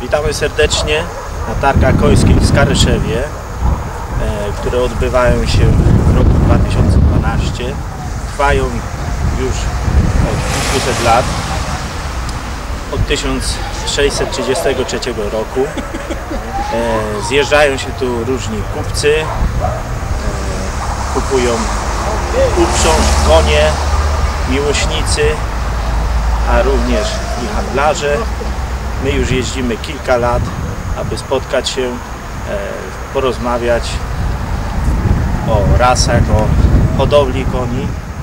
Witamy serdecznie na targach końskich w Skaryszewie, które odbywają się w roku 2012. Trwają już od kilkuset lat, od 1633 roku. Zjeżdżają się tu różni kupcy, kupują uprząż, konie, miłośnicy, a również i handlarze. My już jeździmy kilka lat, aby spotkać się, porozmawiać o rasach, o hodowli koni.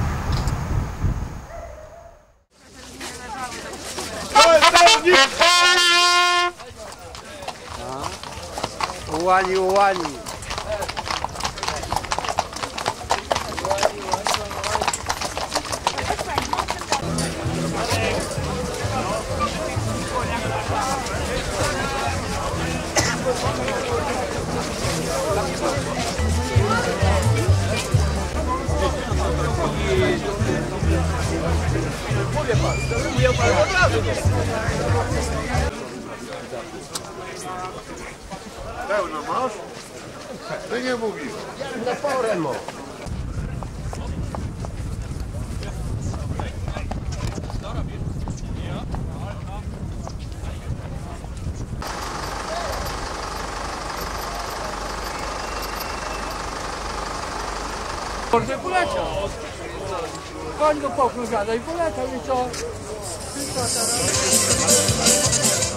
Ułani, ułani. Pełno masz? Ty nie mówisz. Naporem. Może poleciał. Koń go popchnął gada i poleciał i co? Tylko teraz.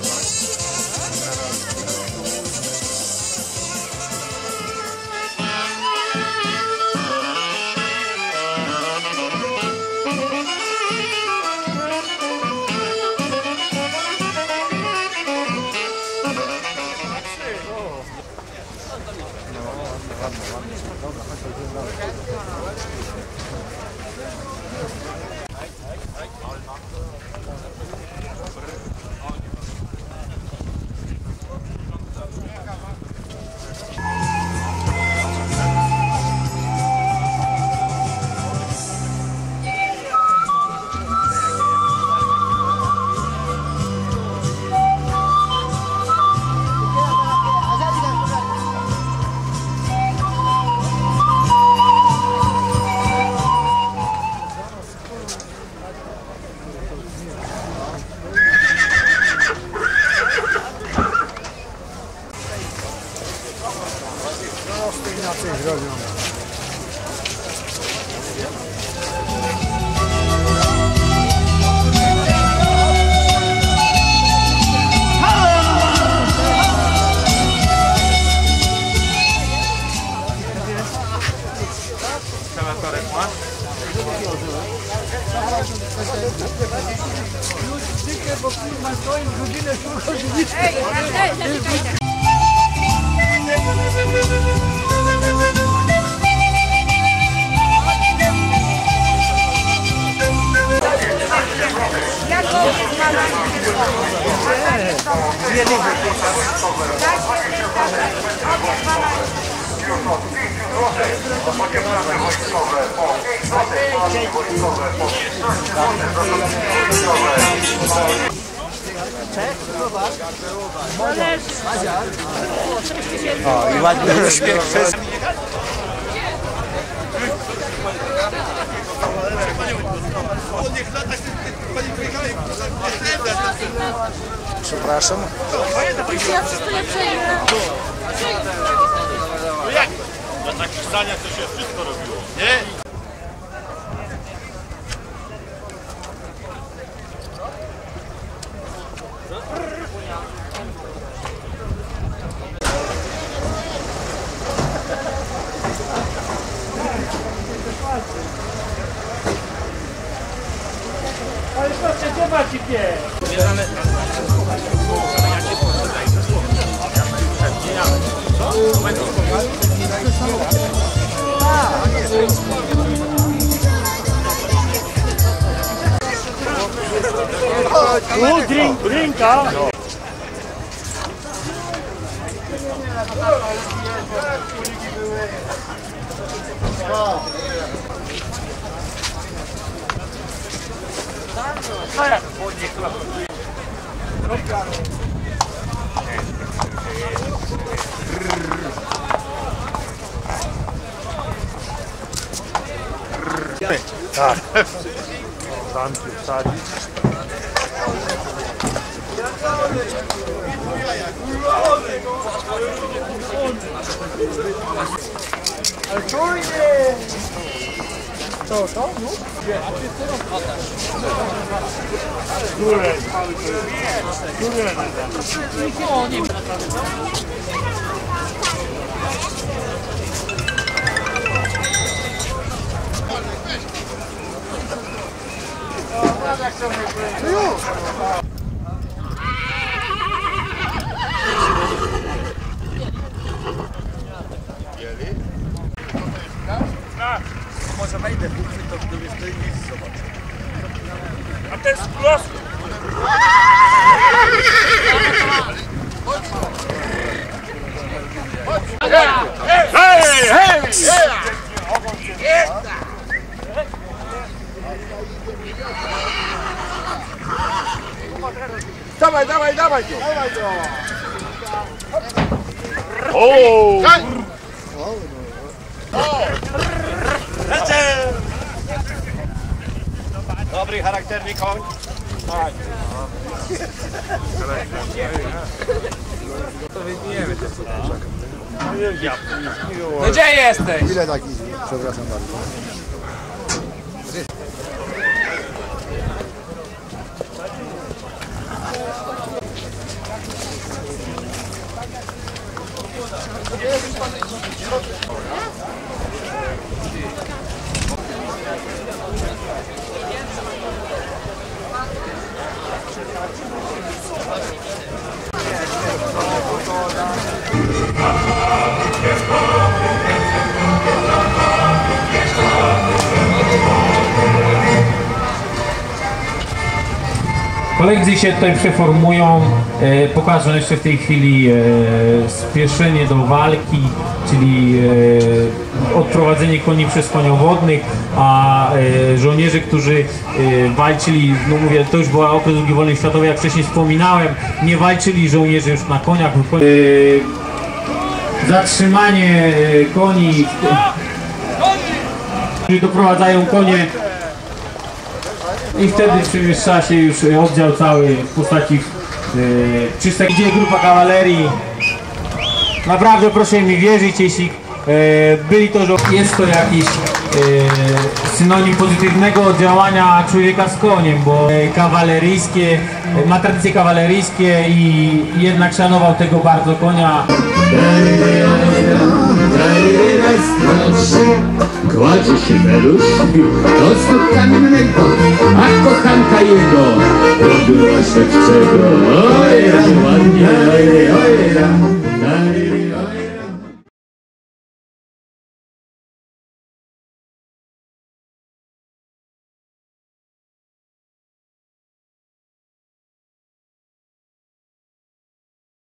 Inaczej zrobią. Sanatorek masz? Już dykę, bo firma stoi godzinę szukać. O, i ładny uśmiech wszystkich. Przepraszam. Ja wszystko nie przejmę. No jak? Na takich zdaniach to się wszystko robiło, nie? Ale proszę, gdzie macie pies? Drinka. Tak. Zamki wsadzić. Może wejdę, to gdyby stoi miejsce, zobacz. A ten sklos! Hej, hej! Dawaj, dawaj, dawaj tu! O! Dobry, charakterny koń. No gdzie jesteś? Ile taki? Przepraszam bardzo. Koledzy się tutaj przeformują, pokażę jeszcze w tej chwili spieszenie do walki, czyli odprowadzenie koni przez koniowodnych, a żołnierze, którzy walczyli, no mówię, to już była okres II wojny światowej, jak wcześniej wspominałem, nie walczyli żołnierze już na koniach. Zatrzymanie koni, którzy doprowadzają konie. I wtedy przemieszcza się już oddział cały w postaci 300. Idzie grupa kawalerii. Naprawdę proszę mi wierzyć, jeśli byli to, że jest to jakiś synonim pozytywnego oddziałania człowieka z koniem, bo kawaleryjskie, ma tradycje kawaleryjskie i jednak szanował tego bardzo konia. Kładzie się Beluś, do stóp kamiennego, a kochanka jego robiła szewczego.